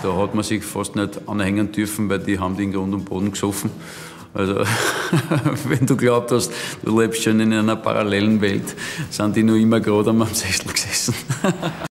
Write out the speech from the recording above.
Da hat man sich fast nicht anhängen dürfen, weil die haben den Grund und Boden gesoffen. Also, wenn du glaubt hast, du lebst schon in einer parallelen Welt, sind die noch immer gerade am Sessel gesessen.